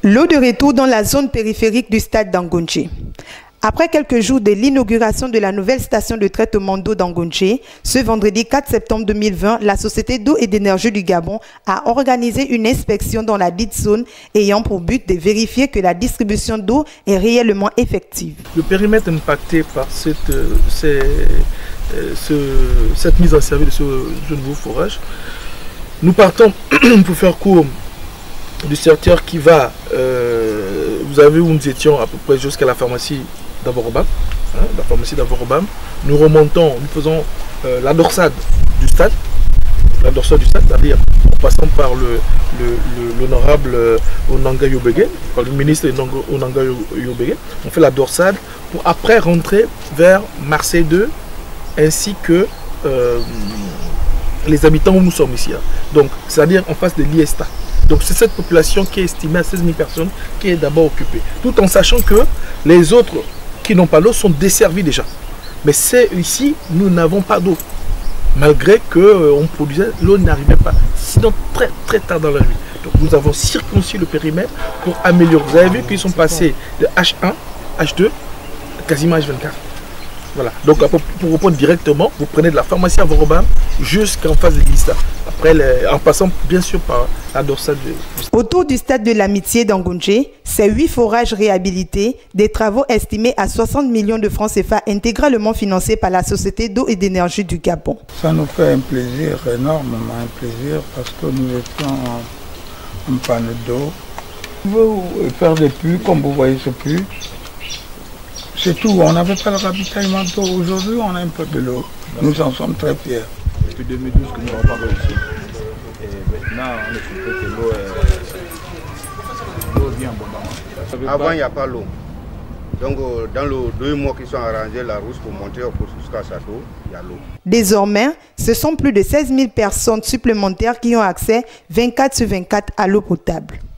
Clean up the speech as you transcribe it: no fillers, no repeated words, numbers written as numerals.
L'eau de retour dans la zone périphérique du stade d'Angonché. Après quelques jours de l'inauguration de la nouvelle station de traitement d'eau d'Angonché, ce vendredi 4 septembre 2020, la Société d'eau et d'énergie du Gabon a organisé une inspection dans la dite zone ayant pour but de vérifier que la distribution d'eau est réellement effective. Le périmètre impacté par cette mise en service de ce nouveau forage, nous partons pour faire court du secteur qui va, vous avez vu où nous étions à peu près jusqu'à la pharmacie d'Avorobam, nous remontons, nous faisons la dorsade du stade, c'est-à-dire en passant par l'honorable Onanga Yobege, le ministre Onanga Yobege, on fait la dorsade pour après rentrer vers Marseille 2 ainsi que les habitants où nous sommes ici. Donc, c'est-à-dire en face de l'IESTA. Donc c'est cette population qui est estimée à 16 000 personnes qui est d'abord occupée. Tout en sachant que les autres qui n'ont pas d'eau sont desservis déjà. Mais c'est ici, nous n'avons pas d'eau. Malgré qu'on produisait, l'eau n'arrivait pas. Sinon très tard dans la nuit. Donc nous avons circoncis le périmètre pour améliorer. Vous avez vu qu'ils sont passés de H1, H2, quasiment H24. Voilà. Donc pour répondre directement, vous prenez de la pharmacie à Vorobam jusqu'en face de l'ISTA. Après, en passant bien sûr par la dorsale. Autour du stade de l'amitié d'Angonché, c'est 8 forages réhabilités, des travaux estimés à 60 millions de francs CFA intégralement financés par la Société d'eau et d'énergie du Gabon. Ça nous fait un plaisir, énormément un plaisir, parce que nous étions en panne d'eau. On veut faire des puits, comme vous voyez ce puits. C'est tout, on n'avait pas le ravitaillement d'eau. Aujourd'hui, on a un peu de l'eau. Nous en sommes très fiers. Depuis 2012 que nous n'avons pas d'eau ici. Et maintenant, on est trouvé que l'eau vient abondamment. Avant, il n'y a pas l'eau. Donc, dans les 2 mois qui sont arrangés, la route pour monter jusqu'à Château, il y a l'eau. Désormais, ce sont plus de 16 000 personnes supplémentaires qui ont accès 24/24 à l'eau potable.